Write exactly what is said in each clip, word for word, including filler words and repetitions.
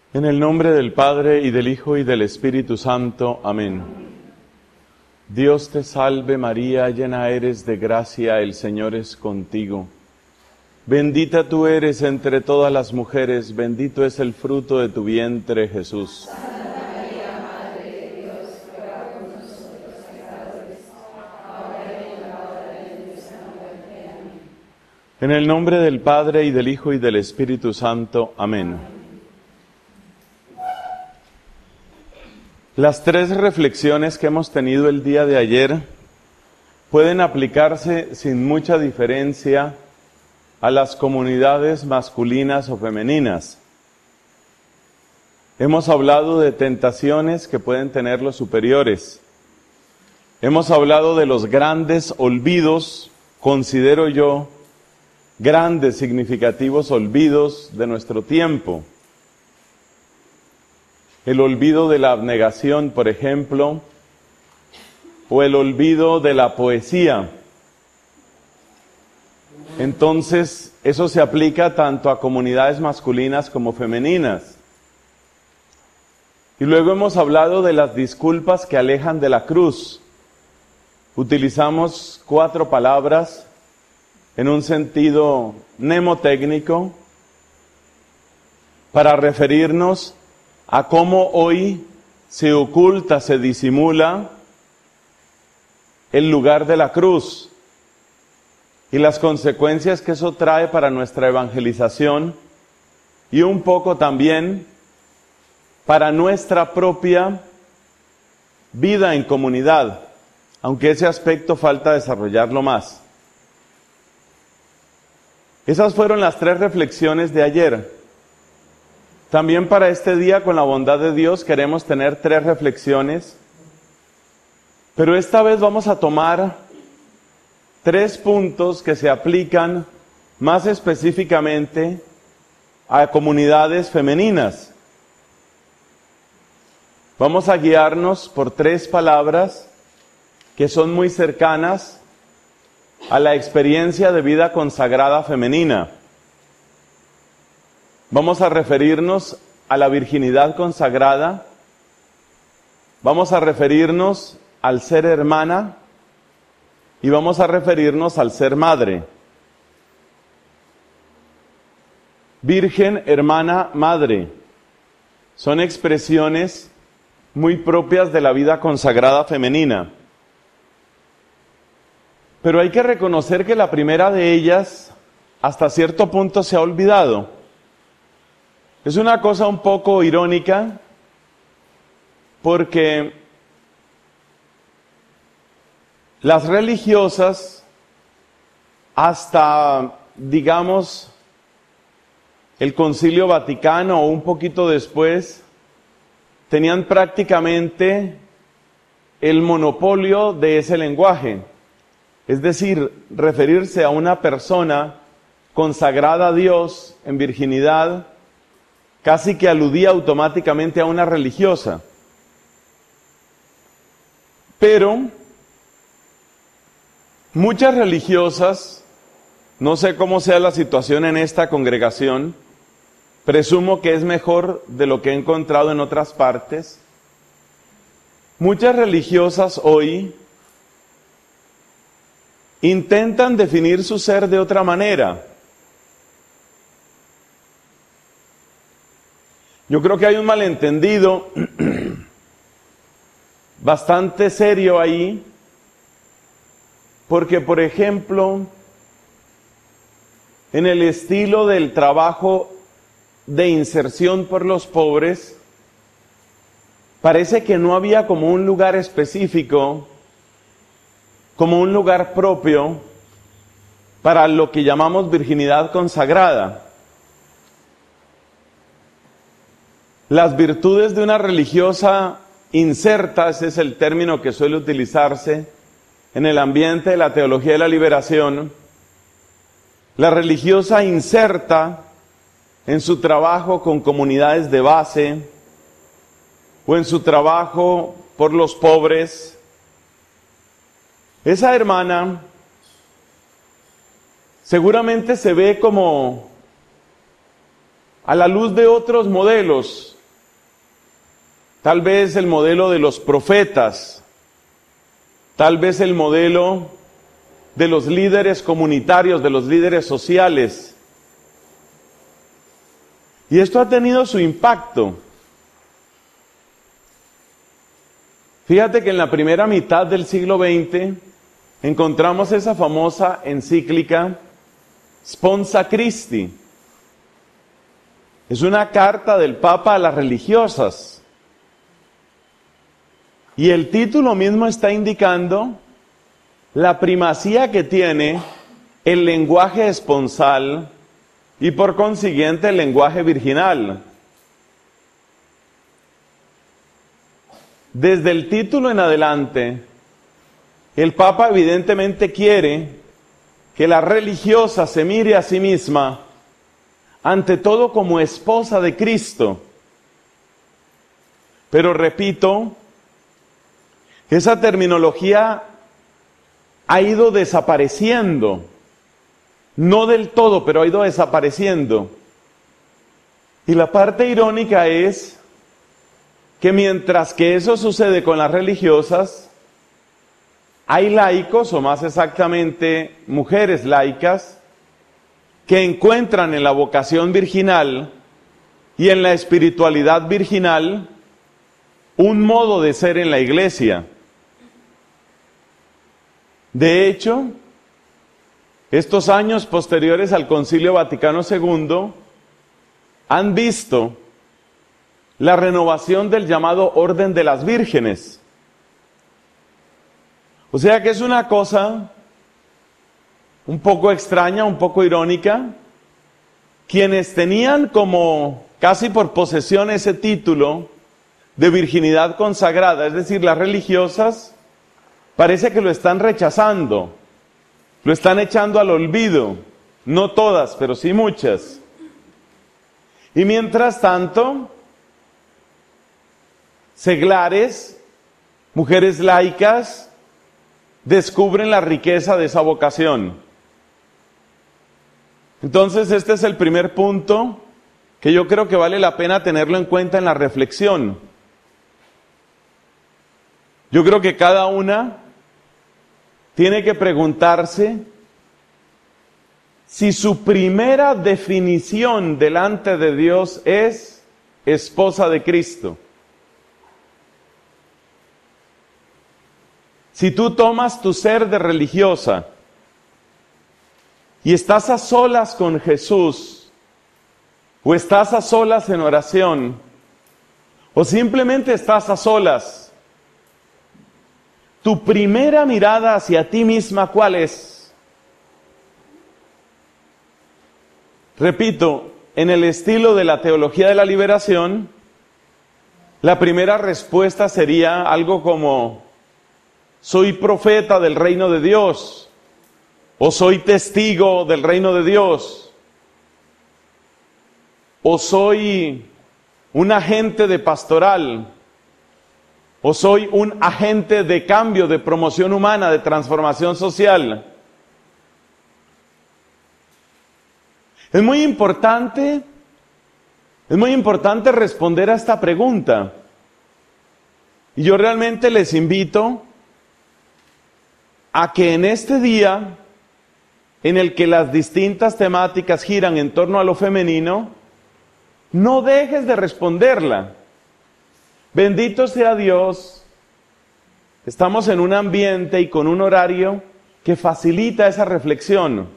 En el nombre del Padre, y del Hijo, y del Espíritu Santo. Amén. Dios te salve María, llena eres de gracia, el Señor es contigo. Bendita tú eres entre todas las mujeres, bendito es el fruto de tu vientre, Jesús. Santa María, Madre de Dios, ruega por nosotros pecadores, ahora y en la hora de nuestra muerte. Amén. En el nombre del Padre, y del Hijo, y del Espíritu Santo. Amén. Las tres reflexiones que hemos tenido el día de ayer pueden aplicarse sin mucha diferencia a las comunidades masculinas o femeninas. Hemos hablado de tentaciones que pueden tener los superiores. Hemos hablado de los grandes olvidos, considero yo, grandes significativos olvidos de nuestro tiempo. El olvido de la abnegación, por ejemplo, o el olvido de la poesía. Entonces, eso se aplica tanto a comunidades masculinas como femeninas. Y luego hemos hablado de las disculpas que alejan de la cruz. Utilizamos cuatro palabras en un sentido mnemotécnico para referirnos a cómo hoy se oculta, se disimula el lugar de la cruz y las consecuencias que eso trae para nuestra evangelización y un poco también para nuestra propia vida en comunidad, aunque ese aspecto falta desarrollarlo más. Esas fueron las tres reflexiones de ayer. También para este día, con la bondad de Dios, queremos tener tres reflexiones, pero esta vez vamos a tomar tres puntos que se aplican más específicamente a comunidades femeninas. Vamos a guiarnos por tres palabras que son muy cercanas a la experiencia de vida consagrada femenina. Vamos a referirnos a la virginidad consagrada, vamos a referirnos al ser hermana y vamos a referirnos al ser madre. Virgen, hermana, madre, son expresiones muy propias de la vida consagrada femenina. Pero hay que reconocer que la primera de ellas, hasta cierto punto, se ha olvidado. Es una cosa un poco irónica, porque las religiosas, hasta, digamos, el Concilio Vaticano o un poquito después, tenían prácticamente el monopolio de ese lenguaje. Es decir, referirse a una persona consagrada a Dios en virginidad, casi que aludía automáticamente a una religiosa. Pero muchas religiosas, no sé cómo sea la situación en esta congregación, presumo que es mejor de lo que he encontrado en otras partes. Muchas religiosas hoy intentan definir su ser de otra manera. Yo creo que hay un malentendido bastante serio ahí, porque, por ejemplo, en el estilo del trabajo de inserción por los pobres, parece que no había como un lugar específico, como un lugar propio para lo que llamamos virginidad consagrada. Las virtudes de una religiosa inserta, ese es el término que suele utilizarse en el ambiente de la teología de la liberación. La religiosa inserta en su trabajo con comunidades de base o en su trabajo por los pobres. Esa hermana seguramente se ve como a la luz de otros modelos tal vez el modelo de los profetas, tal vez el modelo de los líderes comunitarios, de los líderes sociales. Y esto ha tenido su impacto. Fíjate que en la primera mitad del siglo veinte encontramos esa famosa encíclica Sponsa Christi. Es una carta del Papa a las religiosas. Y el título mismo está indicando la primacía que tiene el lenguaje esponsal y por consiguiente el lenguaje virginal. Desde el título en adelante, el Papa evidentemente quiere que la religiosa se mire a sí misma ante todo como esposa de Cristo. Pero repito, esa terminología ha ido desapareciendo, no del todo, pero ha ido desapareciendo. Y la parte irónica es que mientras que eso sucede con las religiosas, hay laicos, o más exactamente mujeres laicas, que encuentran en la vocación virginal y en la espiritualidad virginal un modo de ser en la iglesia. De hecho, estos años posteriores al Concilio Vaticano segundo han visto la renovación del llamado Orden de las Vírgenes. O sea que es una cosa un poco extraña, un poco irónica. Quienes tenían como casi por posesión ese título de virginidad consagrada, es decir, las religiosas, parece que lo están rechazando, lo están echando al olvido. No todas, pero sí muchas. Y mientras tanto, seglares, mujeres laicas, descubren la riqueza de esa vocación. Entonces, este es el primer punto que yo creo que vale la pena tenerlo en cuenta en la reflexión. Yo creo que cada una tiene que preguntarse si su primera definición delante de Dios es esposa de Cristo. Si tú tomas tu ser de religiosa y estás a solas con Jesús, o estás a solas en oración, o simplemente estás a solas, tu primera mirada hacia ti misma, ¿cuál es? Repito, en el estilo de la teología de la liberación, la primera respuesta sería algo como: soy profeta del reino de Dios, o soy testigo del reino de Dios, o soy un agente de pastoral, o soy un agente de cambio, de promoción humana, de transformación social. Es muy importante, es muy importante responder a esta pregunta. Y yo realmente les invito a que en este día, en el que las distintas temáticas giran en torno a lo femenino, no dejes de responderla. Bendito sea Dios, estamos en un ambiente y con un horario que facilita esa reflexión.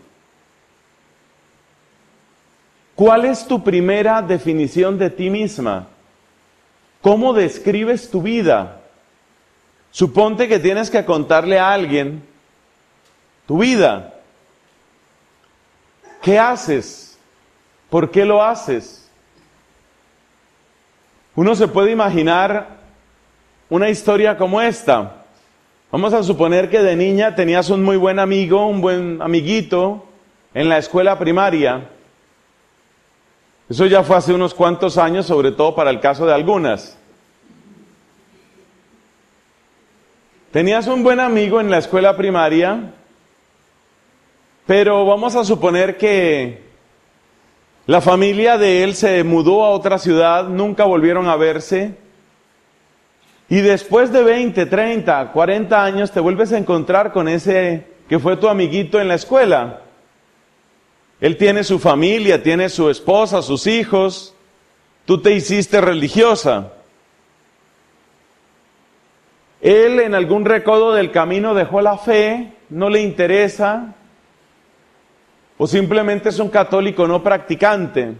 ¿Cuál es tu primera definición de ti misma? ¿Cómo describes tu vida? Suponte que tienes que contarle a alguien tu vida. ¿Qué haces? ¿Por qué lo haces? Uno se puede imaginar una historia como esta. Vamos a suponer que de niña tenías un muy buen amigo, un buen amiguito en la escuela primaria. Eso ya fue hace unos cuantos años, sobre todo para el caso de algunas. Tenías un buen amigo en la escuela primaria, pero vamos a suponer que la familia de él se mudó a otra ciudad, nunca volvieron a verse, Y después de veinte, treinta, cuarenta años te vuelves a encontrar con ese que fue tu amiguito en la escuela. Él tiene su familia, tiene su esposa, sus hijos. Tú te hiciste religiosa. Él en algún recodo del camino dejó la fe, no le interesa, o simplemente es un católico no practicante.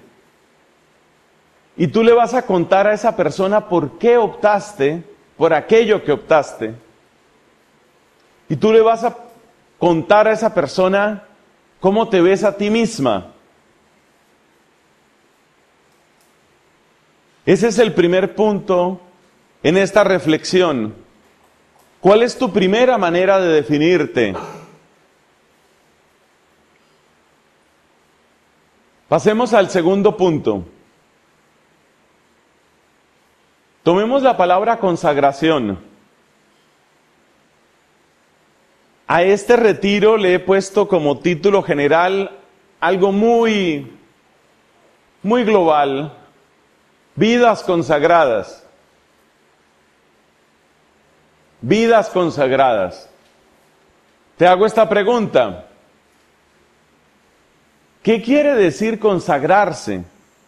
Y tú le vas a contar a esa persona por qué optaste por aquello que optaste. Y tú le vas a contar a esa persona cómo te ves a ti misma. Ese es el primer punto en esta reflexión. ¿Cuál es tu primera manera de definirte? Pasemos al segundo punto. Tomemos la palabra consagración. A este retiro le he puesto como título general algo muy, muy global. Vidas consagradas. Vidas consagradas. Te hago esta pregunta. ¿Qué quiere decir consagrarse?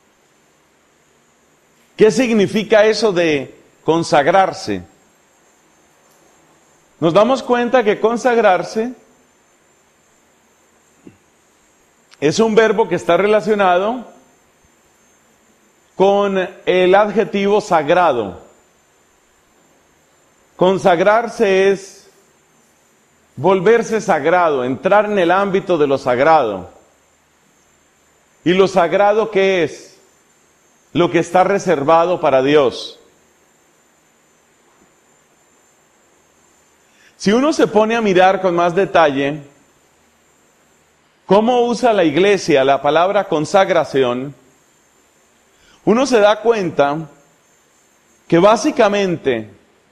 ¿Qué significa eso de consagrarse? Nos damos cuenta que consagrarse es un verbo que está relacionado con el adjetivo sagrado. Consagrarse es volverse sagrado, entrar en el ámbito de lo sagrado. ¿Y lo sagrado qué es? Lo que está reservado para Dios. Si uno se pone a mirar con más detalle cómo usa la Iglesia la palabra consagración, uno se da cuenta que básicamente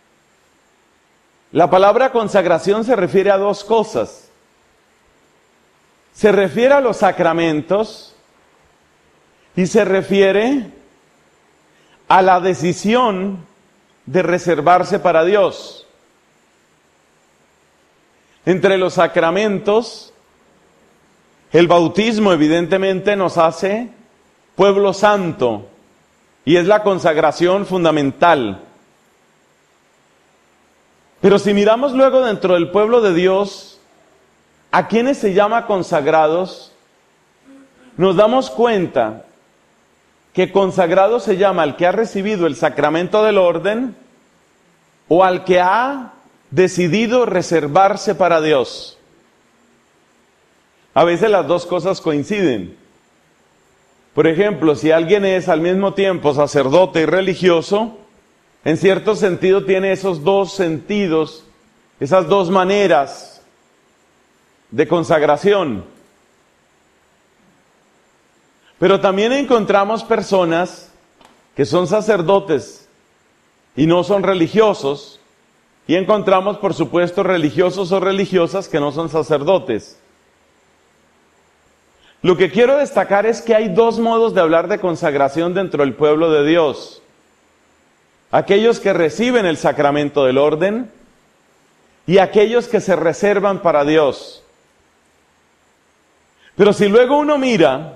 la palabra consagración se refiere a dos cosas. Se refiere a los sacramentos y se refiere a la decisión de reservarse para Dios. Entre los sacramentos, el bautismo evidentemente nos hace pueblo santo y es la consagración fundamental. Pero si miramos luego dentro del pueblo de Dios, ¿a quiénes se llama consagrados? Nos damos cuenta que consagrado se llama al que ha recibido el sacramento del orden o al que ha decidido reservarse para Dios. A veces las dos cosas coinciden. Por ejemplo, si alguien es al mismo tiempo sacerdote y religioso, en cierto sentido tiene esos dos sentidos, esas dos maneras de consagración. Pero también encontramos personas que son sacerdotes y no son religiosos, y encontramos, por supuesto, religiosos o religiosas que no son sacerdotes. Lo que quiero destacar es que hay dos modos de hablar de consagración dentro del pueblo de Dios. Aquellos que reciben el sacramento del orden y aquellos que se reservan para Dios. Pero si luego uno mira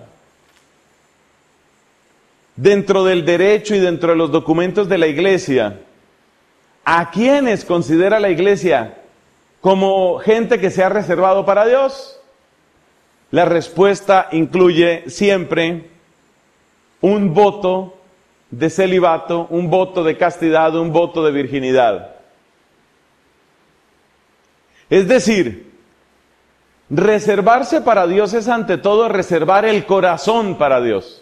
dentro del derecho y dentro de los documentos de la Iglesia, ¿a quiénes considera la Iglesia como gente que se ha reservado para Dios? La respuesta incluye siempre un voto de celibato, un voto de castidad, un voto de virginidad. Es decir, reservarse para Dios es ante todo reservar el corazón para Dios.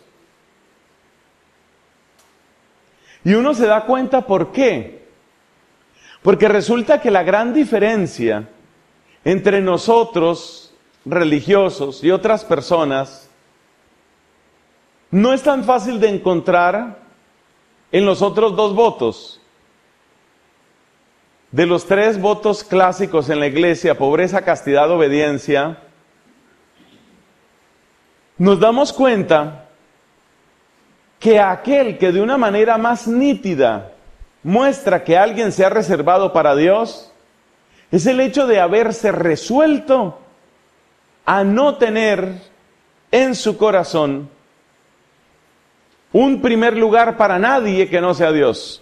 Y uno se da cuenta por qué. Porque resulta que la gran diferencia entre nosotros, religiosos, y otras personas, no es tan fácil de encontrar en los otros dos votos. De los tres votos clásicos en la Iglesia, pobreza, castidad, obediencia, nos damos cuenta que aquel que de una manera más nítida muestra que alguien se ha reservado para Dios es el hecho de haberse resuelto a no tener en su corazón un primer lugar para nadie que no sea Dios.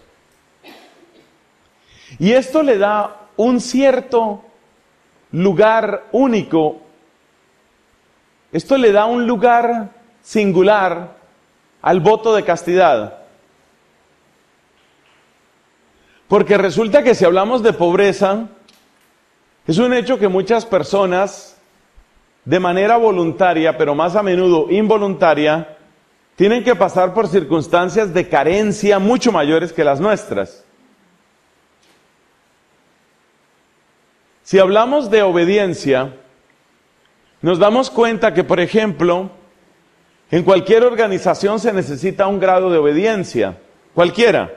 Y esto le da un cierto lugar único, esto le da un lugar singular al voto de castidad. Porque resulta que si hablamos de pobreza, es un hecho que muchas personas, de manera voluntaria, pero más a menudo involuntaria, tienen que pasar por circunstancias de carencia mucho mayores que las nuestras. Si hablamos de obediencia, nos damos cuenta que, por ejemplo, en cualquier organización se necesita un grado de obediencia, cualquiera.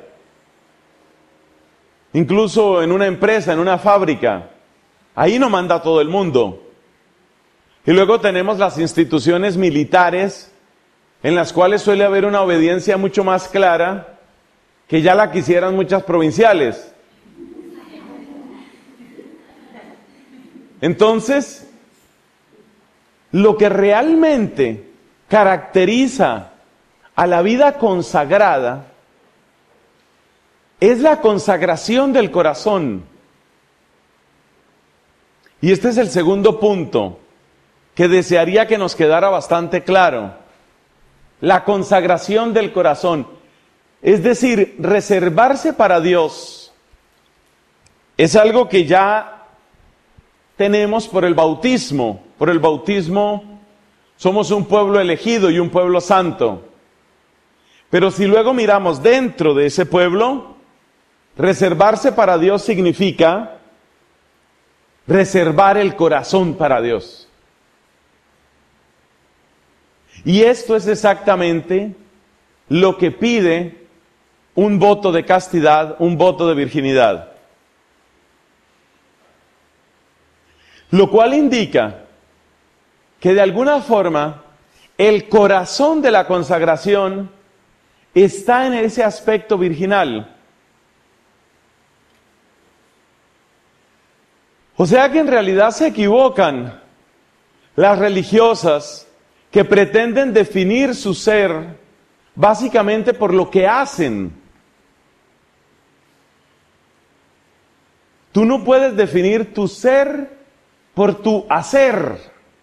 Incluso en una empresa, en una fábrica, ahí no manda todo el mundo. Y luego tenemos las instituciones militares, en las cuales suele haber una obediencia mucho más clara, que ya la quisieran muchas provinciales. Entonces, lo que realmente caracteriza a la vida consagrada es la consagración del corazón. Y este es el segundo punto que desearía que nos quedara bastante claro. La consagración del corazón. Es decir, reservarse para Dios es algo que ya tenemos por el bautismo. Por el bautismo somos un pueblo elegido y un pueblo santo. Pero si luego miramos dentro de ese pueblo, reservarse para Dios significa reservar el corazón para Dios. Y esto es exactamente lo que pide un voto de castidad, un voto de virginidad. Lo cual indica que de alguna forma el corazón de la consagración está en ese aspecto virginal. O sea que en realidad se equivocan las religiosas que pretenden definir su ser básicamente por lo que hacen. Tú no puedes definir tu ser por tu hacer.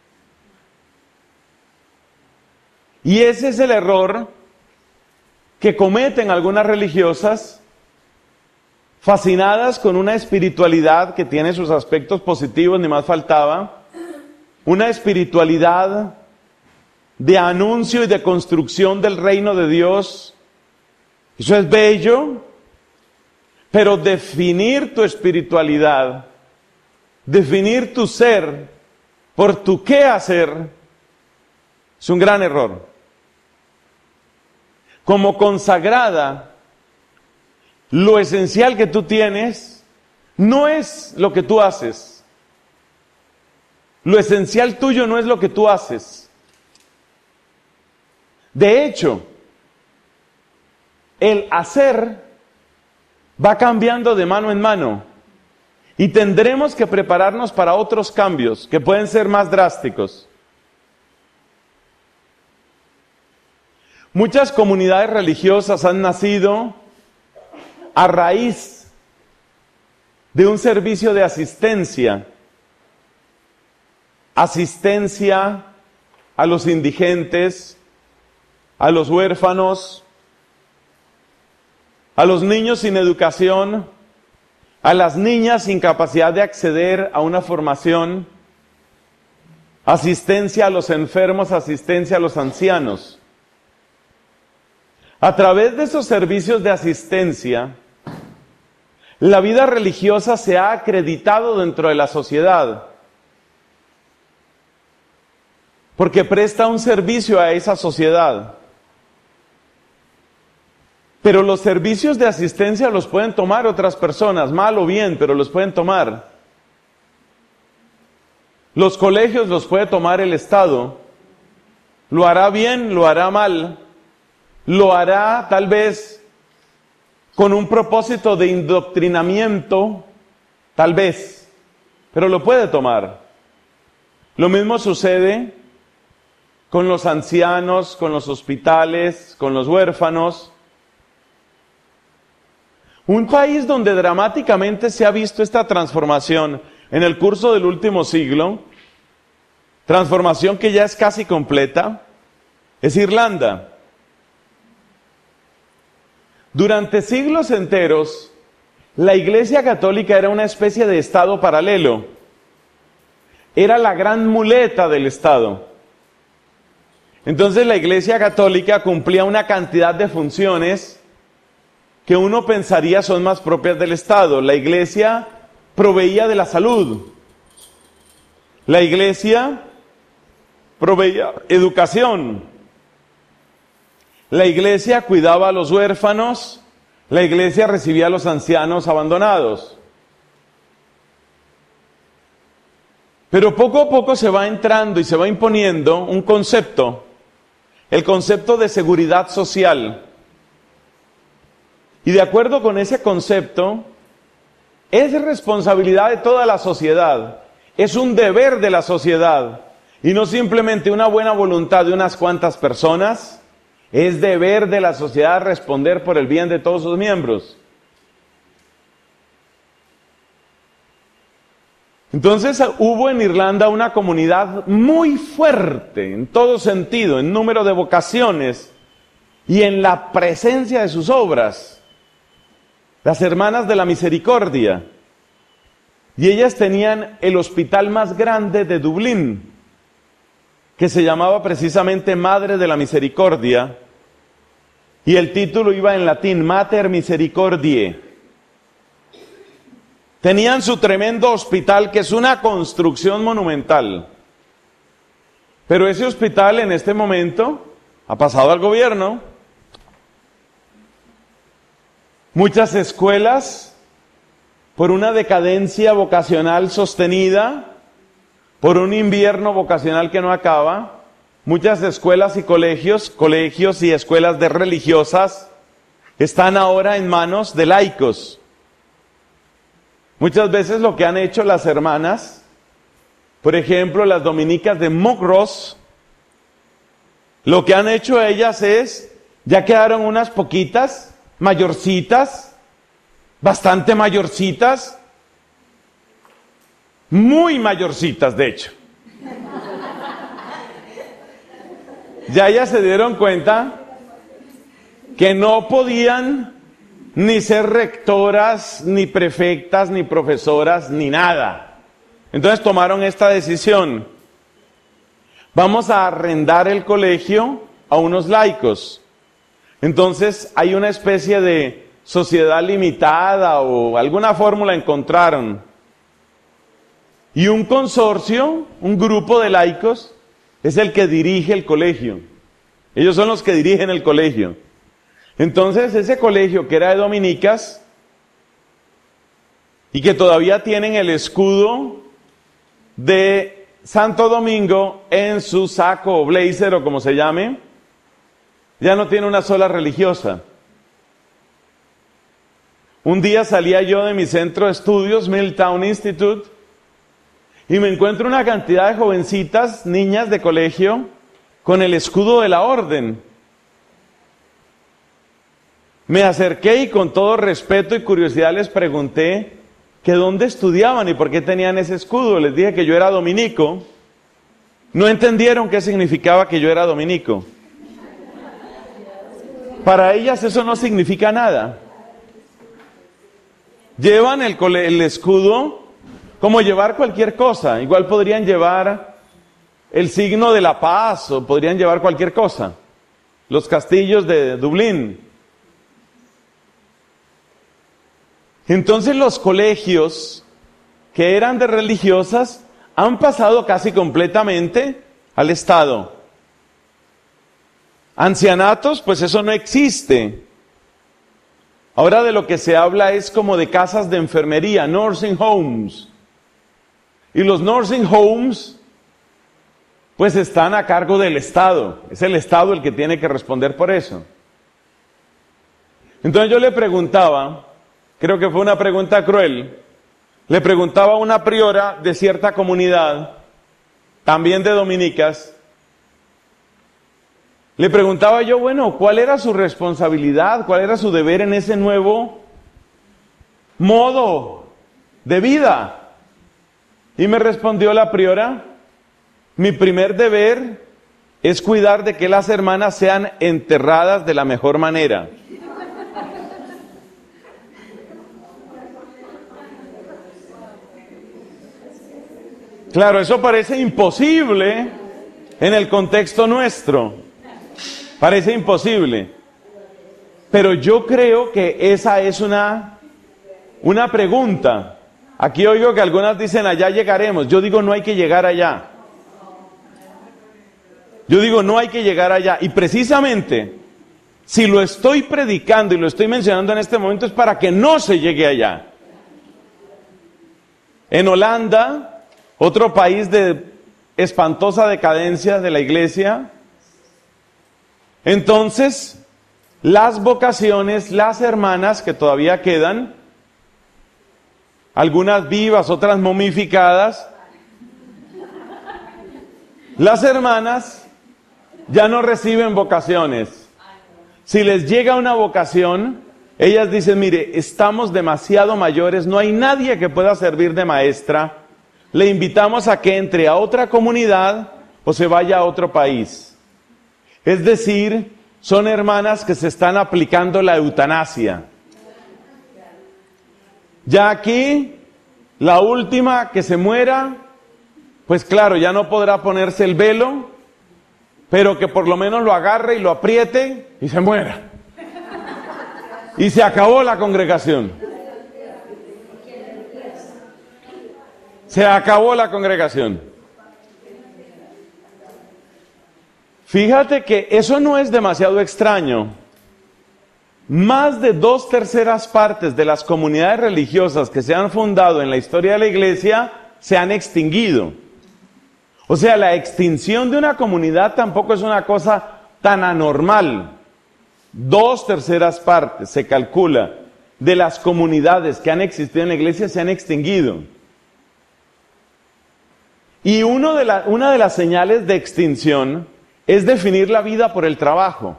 Y ese es el error que cometen algunas religiosas, fascinadas con una espiritualidad que tiene sus aspectos positivos, ni más faltaba, una espiritualidad de anuncio y de construcción del reino de Dios. Eso es bello, pero definir tu espiritualidad, definir tu ser por tu qué hacer, es un gran error. Como consagrada, lo esencial que tú tienes no es lo que tú haces. Lo esencial tuyo no es lo que tú haces. De hecho, el hacer va cambiando de mano en mano y tendremos que prepararnos para otros cambios que pueden ser más drásticos. Muchas comunidades religiosas han nacido a raíz de un servicio de asistencia, asistencia a los indigentes, a los huérfanos, a los niños sin educación, a las niñas sin capacidad de acceder a una formación, asistencia a los enfermos, asistencia a los ancianos. A través de esos servicios de asistencia, la vida religiosa se ha acreditado dentro de la sociedad, porque presta un servicio a esa sociedad. Pero los servicios de asistencia los pueden tomar otras personas, mal o bien, pero los pueden tomar. Los colegios los puede tomar el Estado. Lo hará bien, lo hará mal. Lo hará tal vez con un propósito de indoctrinamiento, tal vez, pero lo puede tomar. Lo mismo sucede con los ancianos, con los hospitales, con los huérfanos. Un país donde dramáticamente se ha visto esta transformación en el curso del último siglo, transformación que ya es casi completa, es Irlanda. Durante siglos enteros, la Iglesia Católica era una especie de Estado paralelo. Era la gran muleta del Estado. Entonces la Iglesia Católica cumplía una cantidad de funciones que uno pensaría son más propias del Estado. La Iglesia proveía de la salud. La Iglesia proveía educación. La Iglesia cuidaba a los huérfanos. La Iglesia recibía a los ancianos abandonados. Pero poco a poco se va entrando y se va imponiendo un concepto, el concepto de seguridad social. Y de acuerdo con ese concepto, es responsabilidad de toda la sociedad, es un deber de la sociedad, y no simplemente una buena voluntad de unas cuantas personas, es deber de la sociedad responder por el bien de todos sus miembros. Entonces hubo en Irlanda una comunidad muy fuerte en todo sentido, en número de vocaciones y en la presencia de sus obras. Las Hermanas de la Misericordia. Y ellas tenían el hospital más grande de Dublín, que se llamaba precisamente Madre de la Misericordia, y el título iba en latín, Mater Misericordiae. Tenían su tremendo hospital, que es una construcción monumental. Pero ese hospital en este momento ha pasado al gobierno. Muchas escuelas, por una decadencia vocacional sostenida, por un invierno vocacional que no acaba, muchas escuelas y colegios, colegios y escuelas de religiosas, están ahora en manos de laicos. Muchas veces lo que han hecho las hermanas, por ejemplo, las dominicas de Muckross, lo que han hecho ellas es, ya quedaron unas poquitas, mayorcitas, bastante mayorcitas, muy mayorcitas de hecho. Ya ellas se dieron cuenta que no podían ni ser rectoras, ni prefectas, ni profesoras, ni nada. Entonces tomaron esta decisión. Vamos a arrendar el colegio a unos laicos. Entonces hay una especie de sociedad limitada o alguna fórmula encontraron. Y un consorcio, un grupo de laicos, es el que dirige el colegio. Ellos son los que dirigen el colegio. Entonces ese colegio que era de dominicas y que todavía tienen el escudo de Santo Domingo en su saco o blazer o como se llame, ya no tiene una sola religiosa. Un día salía yo de mi centro de estudios, Milltown Institute, y me encuentro una cantidad de jovencitas, niñas de colegio, con el escudo de la orden. Me acerqué y con todo respeto y curiosidad les pregunté que dónde estudiaban y por qué tenían ese escudo. Les dije que yo era dominico. No entendieron qué significaba que yo era dominico. Para ellas eso no significa nada. Llevan el, el escudo como llevar cualquier cosa. Igual podrían llevar el signo de la paz o podrían llevar cualquier cosa. Los castillos de Dublín. Entonces los colegios que eran de religiosas han pasado casi completamente al Estado. Ancianatos, pues eso no existe. Ahora de lo que se habla es como de casas de enfermería, nursing homes. Y los nursing homes, pues están a cargo del Estado. Es el Estado el que tiene que responder por eso. Entonces yo le preguntaba, creo que fue una pregunta cruel, le preguntaba a una priora de cierta comunidad, también de dominicas, le preguntaba yo, bueno, ¿cuál era su responsabilidad? ¿Cuál era su deber en ese nuevo modo de vida? Y me respondió la priora, mi primer deber es cuidar de que las hermanas sean enterradas de la mejor manera. Claro, eso parece imposible en el contexto nuestro. Parece imposible. Pero yo creo que esa es una, una pregunta. Aquí oigo que algunas dicen, allá llegaremos. Yo digo, no hay que llegar allá. Yo digo, no hay que llegar allá. Y precisamente, si lo estoy predicando y lo estoy mencionando en este momento, es para que no se llegue allá. En Holanda, otro país de espantosa decadencia de la iglesia, entonces, las vocaciones, las hermanas que todavía quedan, algunas vivas, otras momificadas, las hermanas ya no reciben vocaciones. Si les llega una vocación, ellas dicen, mire, estamos demasiado mayores, no hay nadie que pueda servir de maestra, le invitamos a que entre a otra comunidad o se vaya a otro país. Es decir, son hermanas que se están aplicando la eutanasia. Ya aquí, la última que se muera, pues claro, ya no podrá ponerse el velo, pero que por lo menos lo agarre y lo apriete y se muera. Y se acabó la congregación. Se acabó la congregación. Fíjate que eso no es demasiado extraño. Más de dos terceras partes de las comunidades religiosas que se han fundado en la historia de la iglesia se han extinguido. O sea, la extinción de una comunidad tampoco es una cosa tan anormal. Dos terceras partes, se calcula, de las comunidades que han existido en la iglesia se han extinguido. Y uno de la, una de las señales de extinción es definir la vida por el trabajo.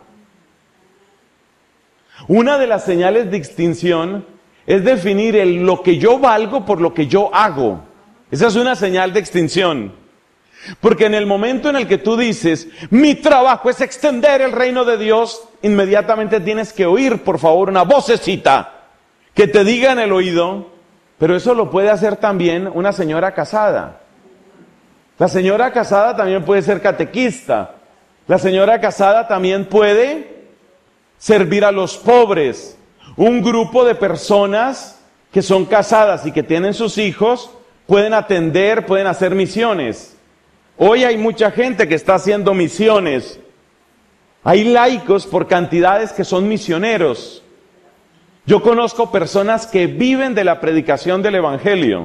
Una de las señales de extinción es definir el, lo que yo valgo por lo que yo hago. Esa es una señal de extinción. Porque en el momento en el que tú dices, mi trabajo es extender el reino de Dios, inmediatamente tienes que oír, por favor, una vocecita que te diga en el oído, pero eso lo puede hacer también una señora casada. La señora casada también puede ser catequista. La señora casada también puede servir a los pobres. Un grupo de personas que son casadas y que tienen sus hijos pueden atender, pueden hacer misiones. Hoy hay mucha gente que está haciendo misiones. Hay laicos por cantidades que son misioneros. Yo conozco personas que viven de la predicación del Evangelio.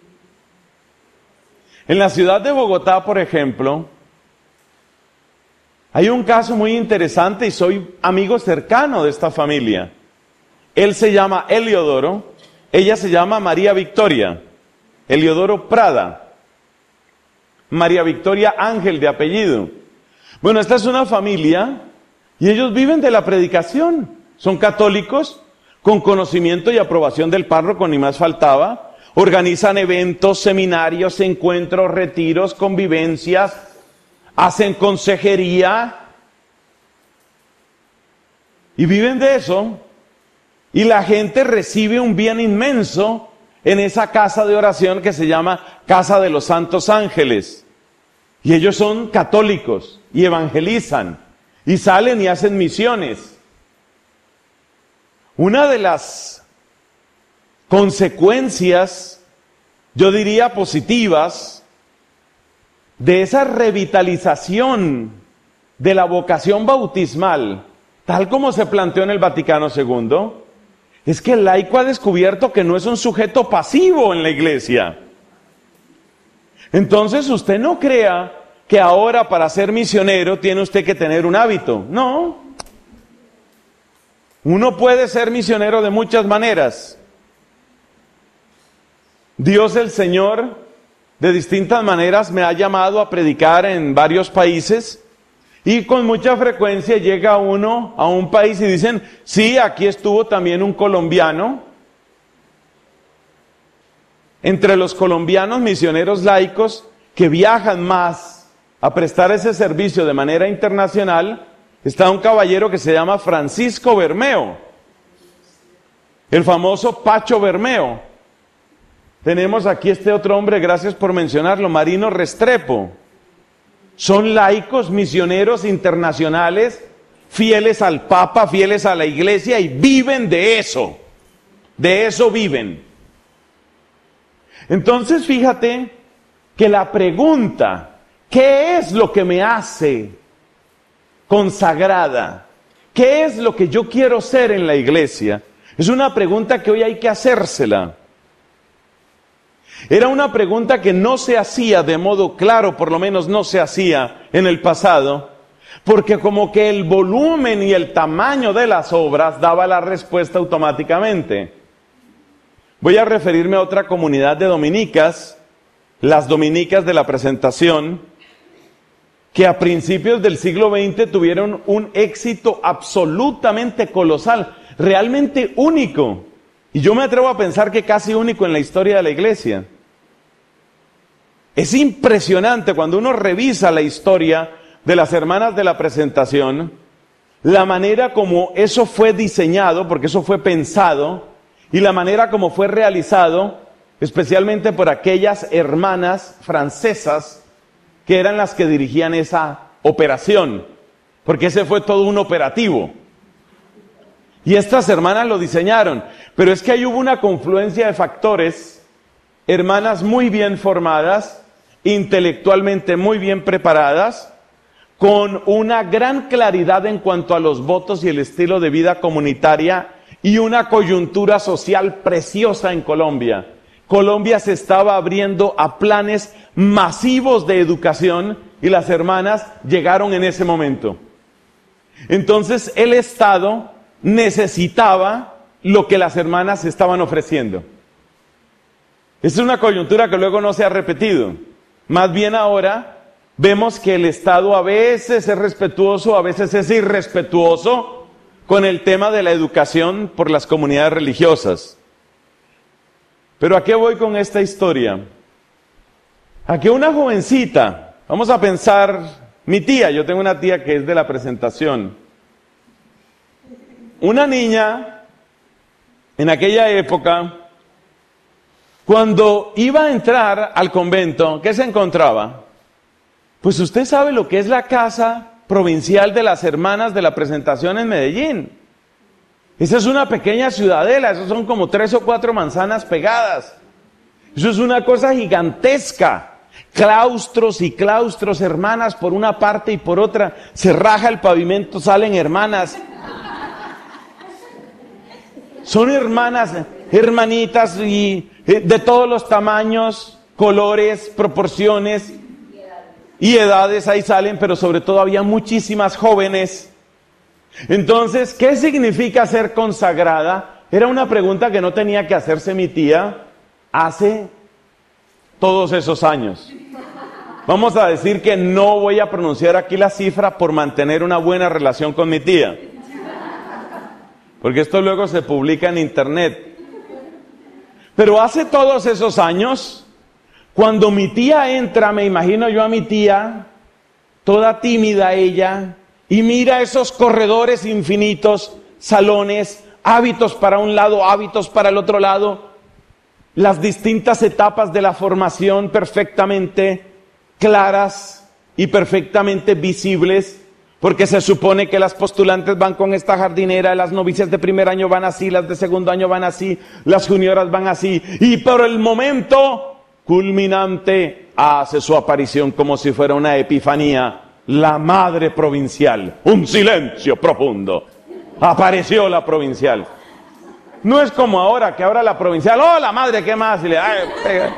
En la ciudad de Bogotá, por ejemplo, hay un caso muy interesante y soy amigo cercano de esta familia. Él se llama Eliodoro, ella se llama María Victoria, Eliodoro Prada, María Victoria Ángel de apellido. Bueno, esta es una familia y ellos viven de la predicación, son católicos, con conocimiento y aprobación del párroco, ni más faltaba, organizan eventos, seminarios, encuentros, retiros, convivencias, hacen consejería y viven de eso, y la gente recibe un bien inmenso en esa casa de oración que se llama Casa de los Santos Ángeles. Y ellos son católicos y evangelizan y salen y hacen misiones. Una de las consecuencias, yo diría positivas, de esa revitalización de la vocación bautismal, tal como se planteó en el Vaticano segundo, es que el laico ha descubierto que no es un sujeto pasivo en la iglesia. Entonces usted no crea que ahora para ser misionero tiene usted que tener un hábito. No. Uno puede ser misionero de muchas maneras. Dios el Señor, de distintas maneras, me ha llamado a predicar en varios países y con mucha frecuencia llega uno a un país y dicen, sí, aquí estuvo también un colombiano. Entre los colombianos misioneros laicos que viajan más a prestar ese servicio de manera internacional, está un caballero que se llama Francisco Bermeo, el famoso Pacho Bermeo. Tenemos aquí este otro hombre, gracias por mencionarlo, Marino Restrepo. Son laicos, misioneros internacionales, fieles al Papa, fieles a la Iglesia y viven de eso. De eso viven. Entonces, fíjate que la pregunta, ¿qué es lo que me hace consagrada? ¿Qué es lo que yo quiero ser en la iglesia? Es una pregunta que hoy hay que hacérsela. Era una pregunta que no se hacía de modo claro, por lo menos no se hacía en el pasado, porque como que el volumen y el tamaño de las obras daba la respuesta automáticamente. Voy a referirme a otra comunidad de dominicas, las dominicas de la Presentación, que a principios del siglo veinte tuvieron un éxito absolutamente colosal, realmente único. Y yo me atrevo a pensar que casi único en la historia de la iglesia. Es impresionante cuando uno revisa la historia de las hermanas de la Presentación, la manera como eso fue diseñado, porque eso fue pensado, y la manera como fue realizado, especialmente por aquellas hermanas francesas que eran las que dirigían esa operación, porque ese fue todo un operativo. Y estas hermanas lo diseñaron, pero es que ahí hubo una confluencia de factores, hermanas muy bien formadas, intelectualmente muy bien preparadas, con una gran claridad en cuanto a los votos y el estilo de vida comunitaria y una coyuntura social preciosa en Colombia. Colombia se estaba abriendo a planes masivos de educación y las hermanas llegaron en ese momento. Entonces el Estado necesitaba lo que las hermanas estaban ofreciendo. Es una coyuntura que luego no se ha repetido. Más bien ahora vemos que el Estado a veces es respetuoso, a veces es irrespetuoso con el tema de la educación por las comunidades religiosas. Pero ¿a qué voy con esta historia? A que una jovencita, vamos a pensar, mi tía, yo tengo una tía que es de la Presentación, una niña en aquella época, cuando iba a entrar al convento, ¿qué se encontraba? Pues usted sabe lo que es la casa provincial de las hermanas de la Presentación en Medellín. Esa es una pequeña ciudadela, esos son como tres o cuatro manzanas pegadas. Eso es una cosa gigantesca. Claustros y claustros, hermanas por una parte y por otra. Se raja el pavimento, salen hermanas. Son hermanas, hermanitas y de todos los tamaños, colores, proporciones y edades ahí salen, pero sobre todo había muchísimas jóvenes. Entonces, ¿qué significa ser consagrada? Era una pregunta que no tenía que hacerse mi tía hace todos esos años. Vamos a decir que no voy a pronunciar aquí la cifra por mantener una buena relación con mi tía, porque esto luego se publica en internet. Pero hace todos esos años, cuando mi tía entra, me imagino yo a mi tía, toda tímida ella, y mira esos corredores infinitos, salones, hábitos para un lado, hábitos para el otro lado, las distintas etapas de la formación perfectamente claras y perfectamente visibles, porque se supone que las postulantes van con esta jardinera, las novicias de primer año van así, las de segundo año van así, las junioras van así, y por el momento culminante hace su aparición como si fuera una epifanía, la madre provincial. Un silencio profundo. Apareció la provincial. No es como ahora, que ahora la provincial, oh, la madre, ¿qué más? Y le, ay, pega.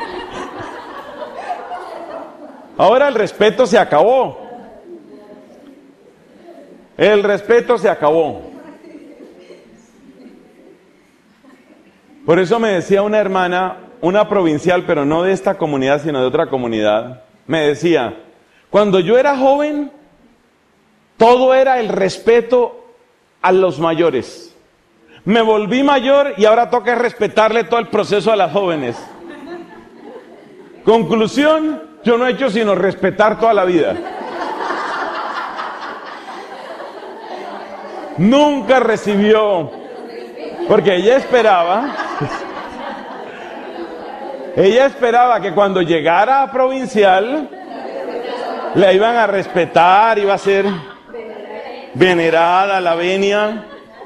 Ahora el respeto se acabó. El respeto se acabó. Por eso me decía una hermana, una provincial, pero no de esta comunidad, sino de otra comunidad, me decía, cuando yo era joven, todo era el respeto a los mayores. Me volví mayor y ahora toca respetarle todo el proceso a las jóvenes. Conclusión, yo no he hecho sino respetar toda la vida. Nunca recibió, porque ella esperaba, ella esperaba que cuando llegara a provincial, la iban a respetar, iba a ser venerada, la venia.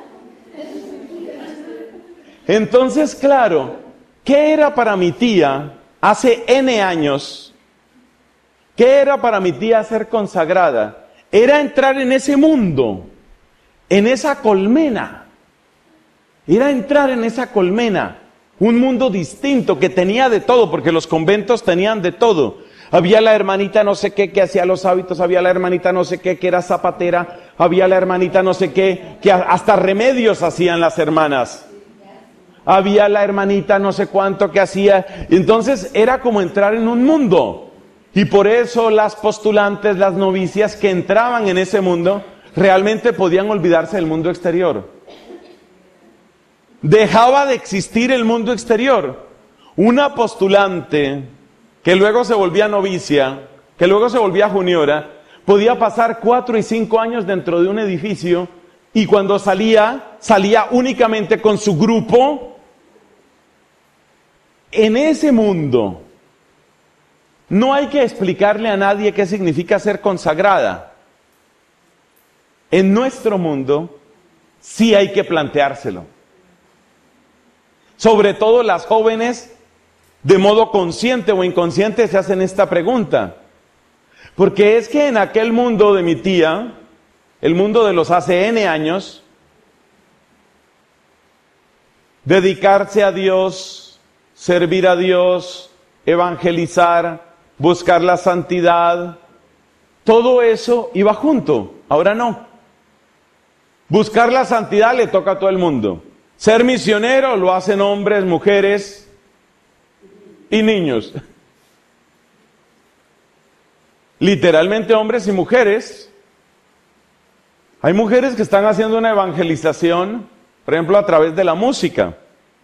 Entonces, claro, ¿qué era para mi tía hace N años? ¿Qué era para mi tía ser consagrada? Era entrar en ese mundo, en esa colmena. Era entrar en esa colmena, un mundo distinto que tenía de todo, porque los conventos tenían de todo. Había la hermanita no sé qué que hacía los hábitos, había la hermanita no sé qué que era zapatera, había la hermanita no sé qué que hasta remedios hacían las hermanas. Había la hermanita no sé cuánto que hacía. Entonces era como entrar en un mundo. Y por eso las postulantes, las novicias que entraban en ese mundo, realmente podían olvidarse del mundo exterior. Dejaba de existir el mundo exterior. Una postulante que luego se volvía novicia, que luego se volvía juniora, podía pasar cuatro y cinco años dentro de un edificio y cuando salía, salía únicamente con su grupo. En ese mundo no hay que explicarle a nadie qué significa ser consagrada. En nuestro mundo sí hay que planteárselo. Sobre todo las jóvenes, de modo consciente o inconsciente, se hacen esta pregunta. Porque es que en aquel mundo de mi tía, el mundo de los hace N años, dedicarse a Dios, servir a Dios, evangelizar, buscar la santidad, todo eso iba junto. Ahora no. Buscar la santidad le toca a todo el mundo. Ser misionero lo hacen hombres, mujeres y niños. Literalmente hombres y mujeres. Hay mujeres que están haciendo una evangelización, por ejemplo, a través de la música.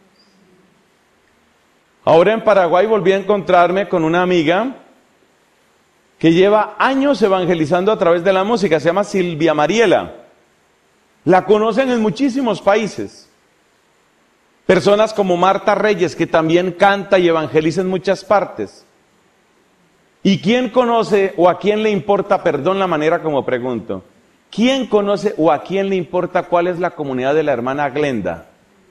Ahora en Paraguay volví a encontrarme con una amiga que lleva años evangelizando a través de la música, se llama Silvia Mariela. La conocen en muchísimos países. Personas como Marta Reyes, que también canta y evangeliza en muchas partes. ¿Y quién conoce o a quién le importa, perdón la manera como pregunto, quién conoce o a quién le importa cuál es la comunidad de la hermana Glenda?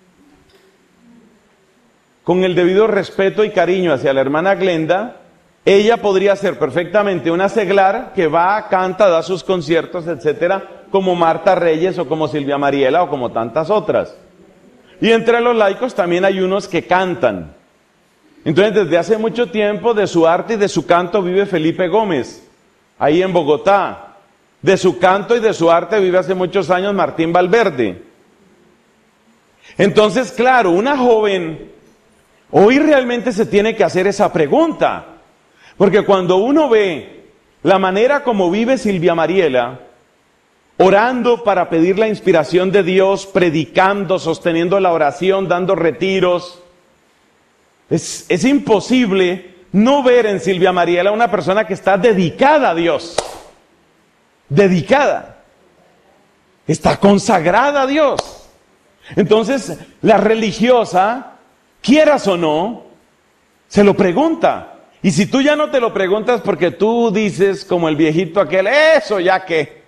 Con el debido respeto y cariño hacia la hermana Glenda, ella podría ser perfectamente una seglar que va, canta, da sus conciertos, etcétera, como Marta Reyes o como Silvia Mariela o como tantas otras. Y entre los laicos también hay unos que cantan. Entonces, desde hace mucho tiempo, de su arte y de su canto vive Felipe Gómez, ahí en Bogotá. De su canto y de su arte vive hace muchos años Martín Valverde. Entonces, claro, una joven, hoy realmente se tiene que hacer esa pregunta. Porque cuando uno ve la manera como vive Silvia Mariela, orando para pedir la inspiración de Dios, predicando, sosteniendo la oración, dando retiros, es, es imposible no ver en Silvia Mariela una persona que está dedicada a Dios. Dedicada. Está consagrada a Dios. Entonces, la religiosa, quieras o no, se lo pregunta. Y si tú ya no te lo preguntas porque tú dices como el viejito aquel, eso ya que,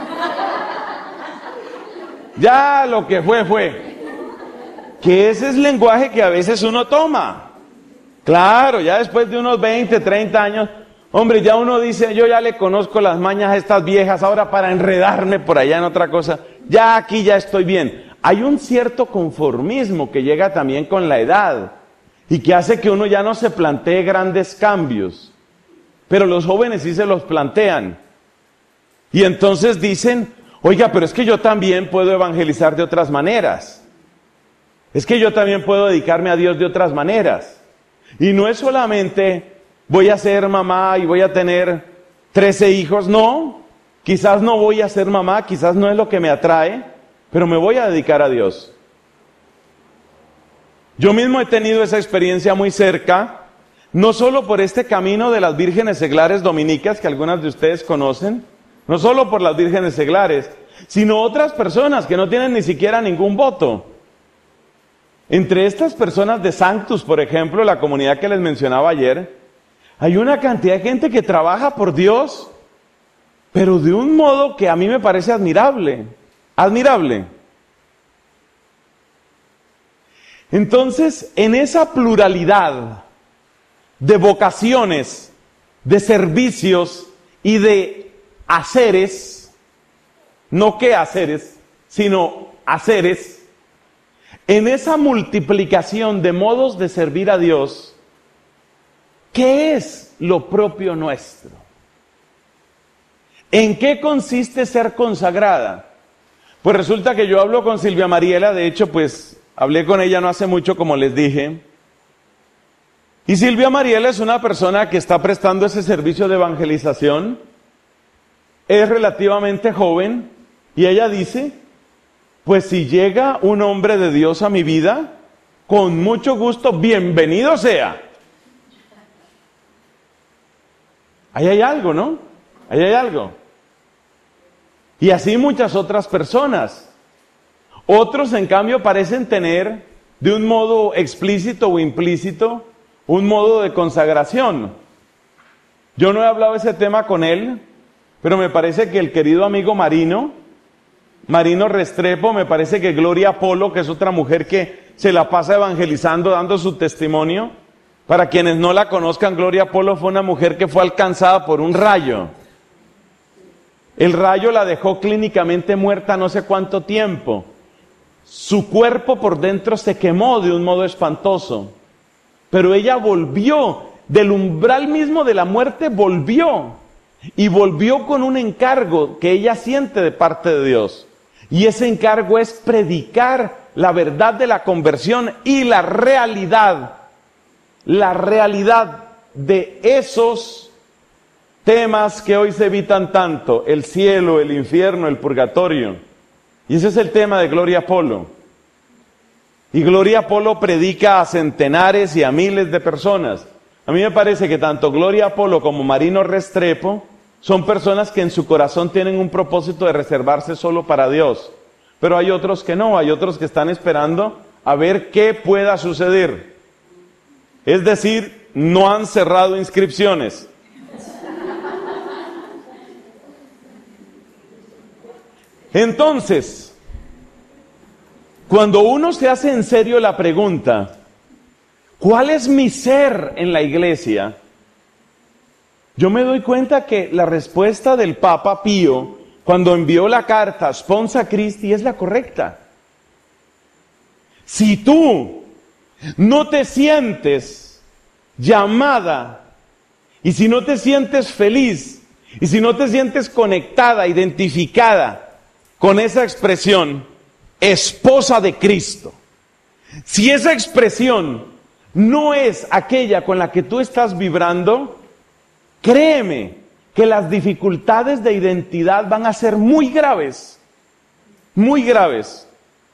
ya lo que fue, fue. Que ese es el lenguaje que a veces uno toma. Claro, ya después de unos veinte, treinta años, hombre, ya uno dice, yo ya le conozco las mañas a estas viejas, ahora para enredarme por allá en otra cosa, ya aquí ya estoy bien. Hay un cierto conformismo que llega también con la edad y que hace que uno ya no se plantee grandes cambios. Pero los jóvenes sí se los plantean. Y entonces dicen, oiga, pero es que yo también puedo evangelizar de otras maneras. es que yo también puedo dedicarme a Dios de otras maneras. Y no es solamente voy a ser mamá y voy a tener trece hijos, no. Quizás no voy a ser mamá, quizás no es lo que me atrae, pero me voy a dedicar a Dios. Yo mismo he tenido esa experiencia muy cerca, no solo por este camino de las vírgenes seglares dominicas que algunas de ustedes conocen, no solo por las vírgenes seglares, sino otras personas que no tienen ni siquiera ningún voto. Entre estas personas de Sanctus, por ejemplo, la comunidad que les mencionaba ayer, hay una cantidad de gente que trabaja por Dios, pero de un modo que a mí me parece admirable, admirable. Entonces, en esa pluralidad de vocaciones, de servicios y de haceres, no quehaceres, sino haceres, en esa multiplicación de modos de servir a Dios, ¿qué es lo propio nuestro? ¿En qué consiste ser consagrada? Pues resulta que yo hablo con Silvia Mariela, de hecho, pues hablé con ella no hace mucho, como les dije. Y Silvia Mariela es una persona que está prestando ese servicio de evangelización, es relativamente joven, y ella dice, pues si llega un hombre de Dios a mi vida, con mucho gusto, bienvenido sea. Ahí hay algo, ¿no? Ahí hay algo. Y así muchas otras personas. Otros, en cambio, parecen tener, de un modo explícito o implícito, un modo de consagración. Yo no he hablado ese tema con él, pero me parece que el querido amigo Marino, Marino Restrepo, me parece que Gloria Polo, que es otra mujer que se la pasa evangelizando, dando su testimonio. Para quienes no la conozcan, Gloria Polo fue una mujer que fue alcanzada por un rayo. El rayo la dejó clínicamente muerta no sé cuánto tiempo. Su cuerpo por dentro se quemó de un modo espantoso. Pero ella volvió, del umbral mismo de la muerte volvió. Y volvió con un encargo que ella siente de parte de Dios. Y ese encargo es predicar la verdad de la conversión y la realidad. La realidad de esos temas que hoy se evitan tanto, el cielo, el infierno, el purgatorio. Y ese es el tema de Gloria Polo. Y Gloria Polo predica a centenares y a miles de personas. A mí me parece que tanto Gloria Polo como Marino Restrepo son personas que en su corazón tienen un propósito de reservarse solo para Dios. Pero hay otros que no, hay otros que están esperando a ver qué pueda suceder. Es decir, no han cerrado inscripciones. Entonces, cuando uno se hace en serio la pregunta, ¿cuál es mi ser en la iglesia? Yo me doy cuenta que la respuesta del Papa Pío, cuando envió la carta Sponsa Christi, es la correcta. Si tú no te sientes llamada, y si no te sientes feliz, y si no te sientes conectada, identificada con esa expresión, esposa de Cristo, si esa expresión no es aquella con la que tú estás vibrando, créeme que las dificultades de identidad van a ser muy graves, muy graves.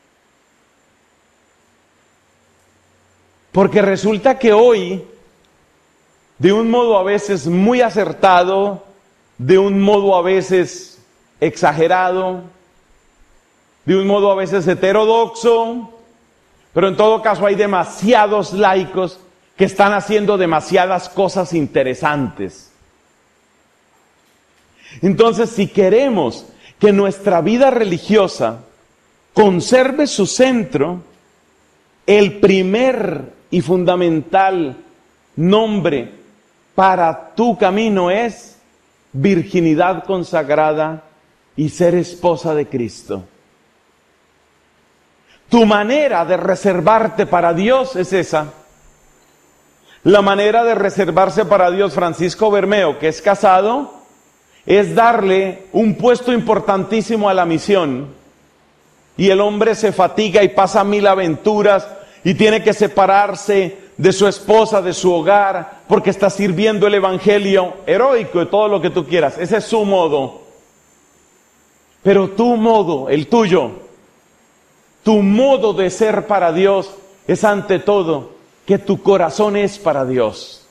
Porque resulta que hoy, de un modo a veces muy acertado, de un modo a veces exagerado, de un modo a veces heterodoxo, pero en todo caso hay demasiados laicos que están haciendo demasiadas cosas interesantes. Entonces, si queremos que nuestra vida religiosa conserve su centro, el primer y fundamental nombre para tu camino es virginidad consagrada y ser esposa de Cristo. Tu manera de reservarte para Dios es esa. La manera de reservarse para Dios, Francisco Bermeo, que es casado, es darle un puesto importantísimo a la misión. y el hombre se fatiga y pasa mil aventuras y tiene que separarse de su esposa, de su hogar, porque está sirviendo el evangelio heroico y todo lo que tú quieras. Ese es su modo. Pero tu modo, el tuyo, tu modo de ser para Dios es ante todo que tu corazón es para Dios.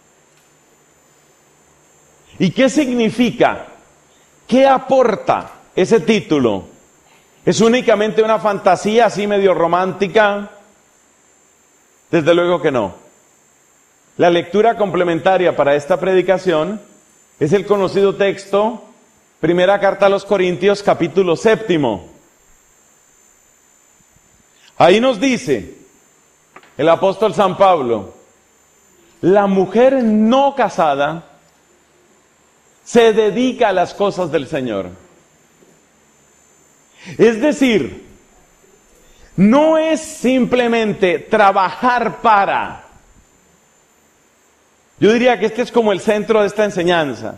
¿Y qué significa? ¿Qué aporta ese título? ¿Es únicamente una fantasía así medio romántica? Desde luego que no. La lectura complementaria para esta predicación es el conocido texto, Primera Carta a los Corintios, capítulo séptimo. Ahí nos dice el apóstol San Pablo, la mujer no casada se dedica a las cosas del Señor. Es decir, no es simplemente trabajar para. Yo diría que este es como el centro de esta enseñanza.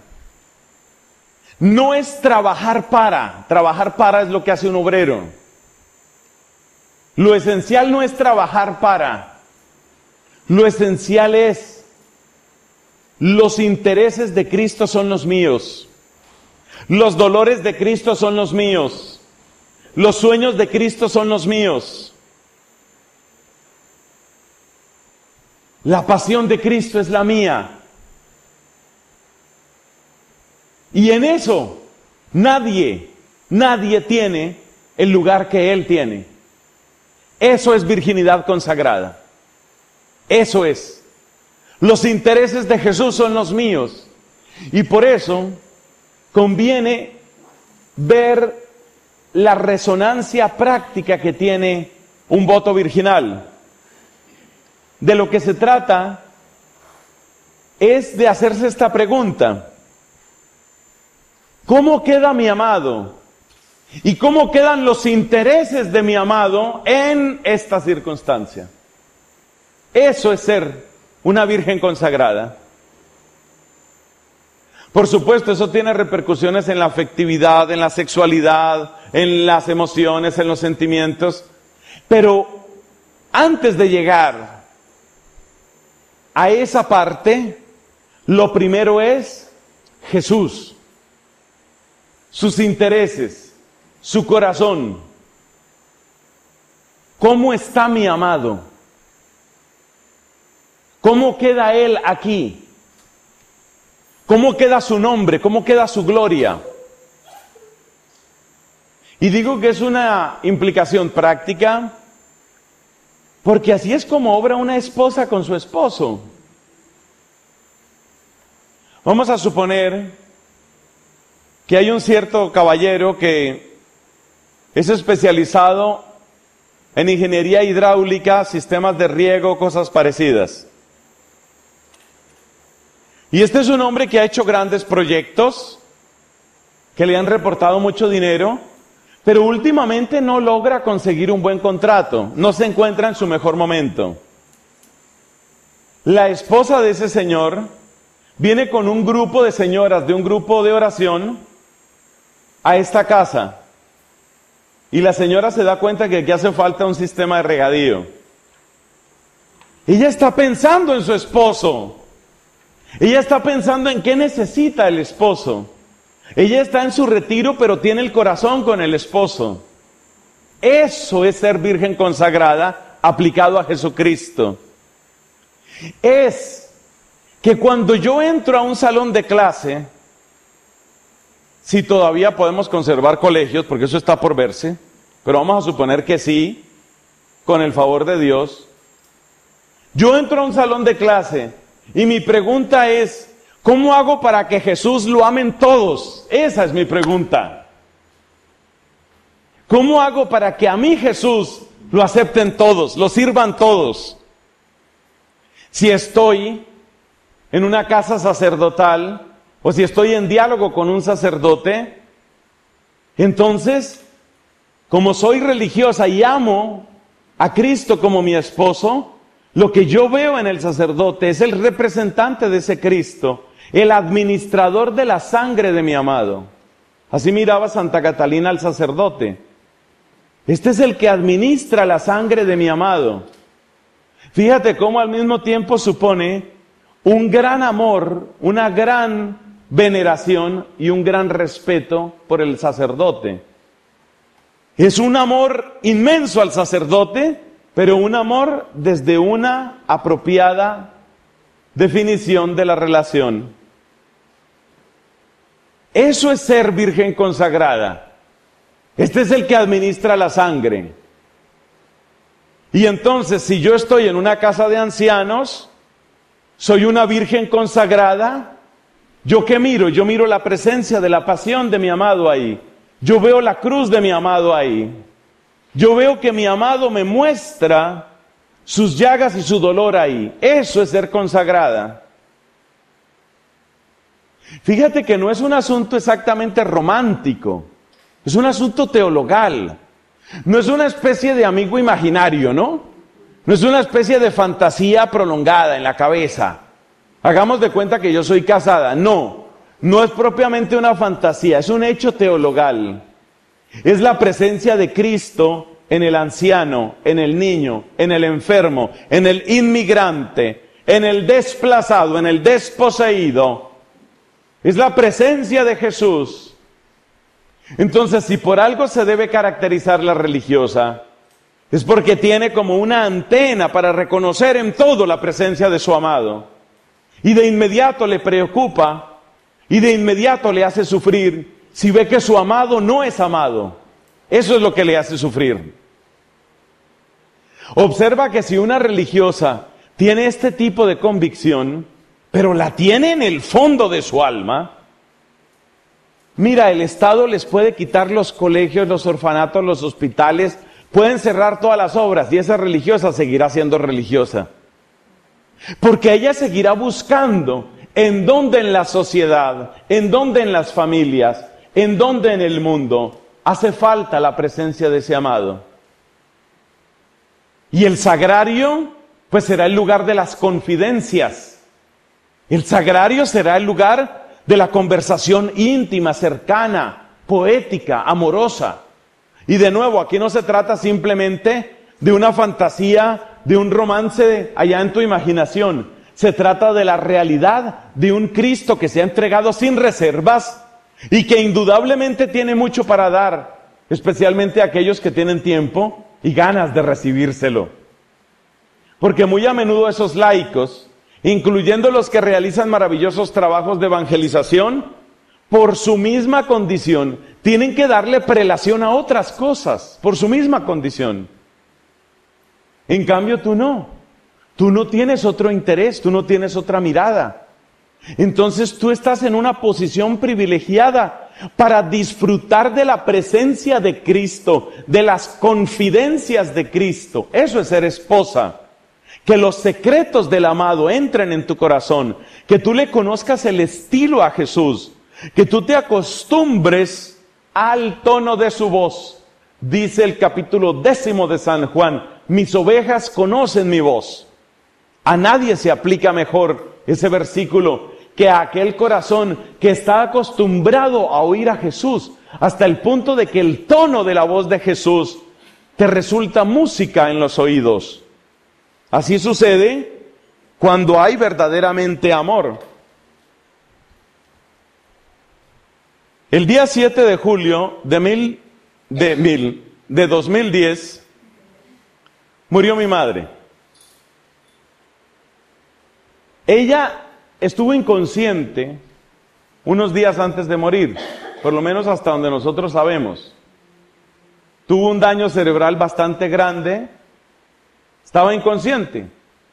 No es trabajar para. Trabajar para es lo que hace un obrero. Lo esencial no es trabajar para. Lo esencial es: los intereses de Cristo son los míos. Los dolores de Cristo son los míos. Los sueños de Cristo son los míos. La pasión de Cristo es la mía. Y en eso nadie, nadie tiene el lugar que Él tiene. Eso es virginidad consagrada. Eso es. Los intereses de Jesús son los míos. Y por eso conviene ver la resonancia práctica que tiene un voto virginal. De lo que se trata es de hacerse esta pregunta: ¿cómo queda mi amado? ¿Y cómo quedan los intereses de mi amado en esta circunstancia? Eso es ser una virgen consagrada. Por supuesto, eso tiene repercusiones en la afectividad, en la sexualidad, en las emociones, en los sentimientos. Pero antes de llegar a esa parte, lo primero es Jesús, sus intereses, su corazón. ¿Cómo está mi amado? ¿Cómo queda Él aquí? ¿Cómo queda su nombre? ¿Cómo queda su gloria? Y digo que es una implicación práctica, porque así es como obra una esposa con su esposo. Vamos a suponer que hay un cierto caballero que es especializado en ingeniería hidráulica, sistemas de riego, cosas parecidas. Y este es un hombre que ha hecho grandes proyectos, que le han reportado mucho dinero, pero últimamente no logra conseguir un buen contrato, no se encuentra en su mejor momento. La esposa de ese señor viene con un grupo de señoras de un grupo de oración a esta casa. Y la señora se da cuenta que aquí hace falta un sistema de regadío. Ella está pensando en su esposo. Ella está pensando en qué necesita el esposo. Ella está en su retiro, pero tiene el corazón con el esposo. Eso es ser virgen consagrada aplicado a Jesucristo. Es que cuando yo entro a un salón de clase, si todavía podemos conservar colegios, porque eso está por verse, pero vamos a suponer que sí, con el favor de Dios. Yo entro a un salón de clase y mi pregunta es: ¿cómo hago para que Jesús lo amen todos? Esa es mi pregunta. ¿Cómo hago para que a mí Jesús lo acepten todos, lo sirvan todos? Si estoy en una casa sacerdotal, o si estoy en diálogo con un sacerdote, entonces, como soy religiosa y amo a Cristo como mi esposo, lo que yo veo en el sacerdote es el representante de ese Cristo, el administrador de la sangre de mi amado. Así miraba Santa Catalina al sacerdote. Este es el que administra la sangre de mi amado. Fíjate cómo al mismo tiempo supone un gran amor, una gran veneración y un gran respeto por el sacerdote. Es un amor inmenso al sacerdote, pero un amor desde una apropiada definición de la relación. Eso es ser virgen consagrada. Este es el que administra la sangre. Y entonces, si yo estoy en una casa de ancianos, soy una virgen consagrada, ¿yo qué miro? Yo miro la presencia de la pasión de mi amado ahí. Yo veo la cruz de mi amado ahí. Yo veo que mi amado me muestra sus llagas y su dolor ahí. Eso es ser consagrada. Fíjate que no es un asunto exactamente romántico, es un asunto teologal. No es una especie de amigo imaginario, ¿no? No es una especie de fantasía prolongada en la cabeza. Hagamos de cuenta que yo soy casada. No, no es propiamente una fantasía, es un hecho teologal. Es la presencia de Cristo en el anciano, en el niño, en el enfermo, en el inmigrante, en el desplazado, en el desposeído. Es la presencia de Jesús. Entonces, si por algo se debe caracterizar la religiosa, es porque tiene como una antena para reconocer en todo la presencia de su amado. Y de inmediato le preocupa, y de inmediato le hace sufrir, si ve que su amado no es amado. Eso es lo que le hace sufrir. Observa que si una religiosa tiene este tipo de convicción, pero la tiene en el fondo de su alma, mira, el Estado les puede quitar los colegios, los orfanatos, los hospitales, pueden cerrar todas las obras y esa religiosa seguirá siendo religiosa. Porque ella seguirá buscando en dónde en la sociedad, en dónde en las familias, en dónde en el mundo hace falta la presencia de ese amado. Y el sagrario, pues será el lugar de las confidencias. El sagrario será el lugar de la conversación íntima, cercana, poética, amorosa. Y de nuevo, aquí no se trata simplemente de una fantasía, de un romance allá en tu imaginación. Se trata de la realidad de un Cristo que se ha entregado sin reservas y que indudablemente tiene mucho para dar, especialmente a aquellos que tienen tiempo y ganas de recibírselo. Porque muy a menudo esos laicos, incluyendo los que realizan maravillosos trabajos de evangelización, por su misma condición, tienen que darle prelación a otras cosas, por su misma condición. En cambio tú no, tú no tienes otro interés, tú no tienes otra mirada. Entonces tú estás en una posición privilegiada para disfrutar de la presencia de Cristo, de las confidencias de Cristo. Eso es ser esposa. Que los secretos del amado entren en tu corazón, que tú le conozcas el estilo a Jesús, que tú te acostumbres al tono de su voz. Dice el capítulo décimo de San Juan, mis ovejas conocen mi voz. A nadie se aplica mejor ese versículo que a aquel corazón que está acostumbrado a oír a Jesús, hasta el punto de que el tono de la voz de Jesús te resulta música en los oídos. Así sucede cuando hay verdaderamente amor. El día siete de julio de mil, de mil, de dos mil diez, murió mi madre. Ella estuvo inconsciente unos días antes de morir, por lo menos hasta donde nosotros sabemos. Tuvo un daño cerebral bastante grande. Estaba inconsciente.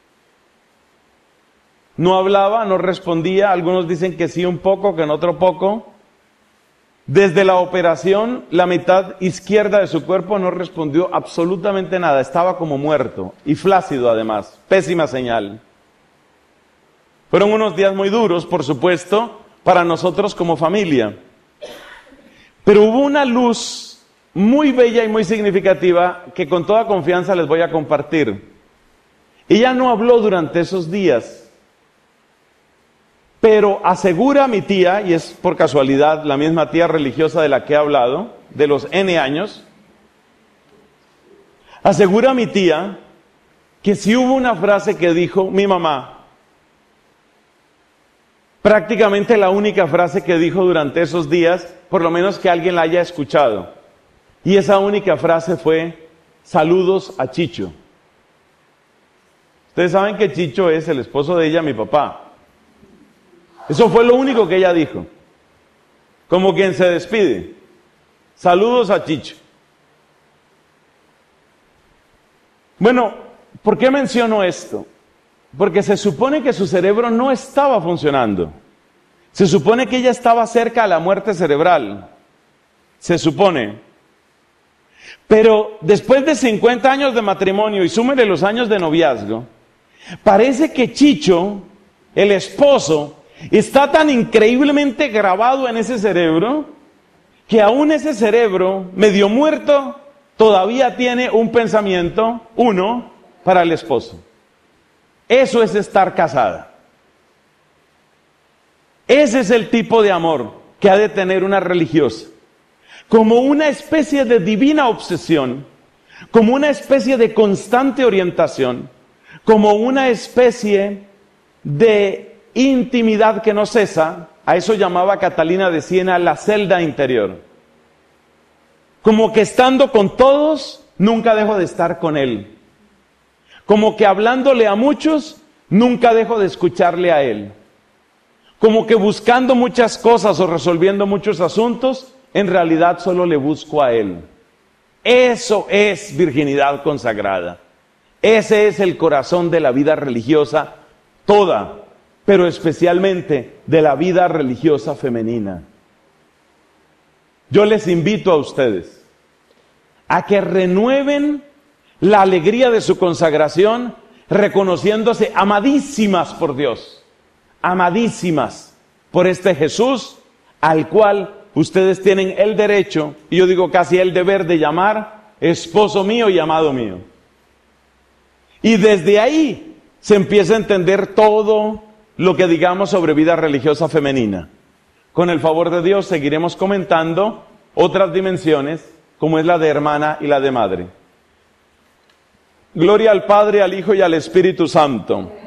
No hablaba, no respondía. Algunos dicen que sí un poco, que en otro poco. Desde la operación, la mitad izquierda de su cuerpo no respondió absolutamente nada. Estaba como muerto y flácido además. Pésima señal. Fueron unos días muy duros, por supuesto, para nosotros como familia. Pero hubo una luz muy bella y muy significativa que con toda confianza les voy a compartir. Ella no habló durante esos días, pero asegura mi tía, y es por casualidad la misma tía religiosa de la que he hablado, de los N años, Asegura mi tía que si hubo una frase que dijo mi mamá, prácticamente la única frase que dijo durante esos días, por lo menos que alguien la haya escuchado. Y esa única frase fue, saludos a Chicho. Ustedes saben que Chicho es el esposo de ella, mi papá. Eso fue lo único que ella dijo. Como quien se despide. Saludos a Chicho. Bueno, ¿por qué menciono esto? Porque se supone que su cerebro no estaba funcionando. Se supone que ella estaba cerca a la muerte cerebral. Se supone. Pero después de cincuenta años de matrimonio y súmele los años de noviazgo, parece que Chicho, el esposo, está tan increíblemente grabado en ese cerebro que aún ese cerebro medio muerto todavía tiene un pensamiento, uno, para el esposo. Eso es estar casada. Ese es el tipo de amor que ha de tener una religiosa. Como una especie de divina obsesión, como una especie de constante orientación, como una especie de intimidad que no cesa. A eso llamaba Catalina de Siena la celda interior. Como que estando con todos, nunca dejo de estar con él. Como que hablándole a muchos, nunca dejo de escucharle a él. Como que buscando muchas cosas o resolviendo muchos asuntos, en realidad solo le busco a él. Eso es virginidad consagrada. Ese es el corazón de la vida religiosa toda, pero especialmente de la vida religiosa femenina. Yo les invito a ustedes a que renueven la alegría de su consagración, reconociéndose amadísimas por Dios, amadísimas por este Jesús al cual ustedes tienen el derecho, y yo digo casi el deber de llamar esposo mío y amado mío. Y desde ahí se empieza a entender todo lo que digamos sobre vida religiosa femenina. Con el favor de Dios seguiremos comentando otras dimensiones, como es la de hermana y la de madre. Gloria al Padre, al Hijo y al Espíritu Santo.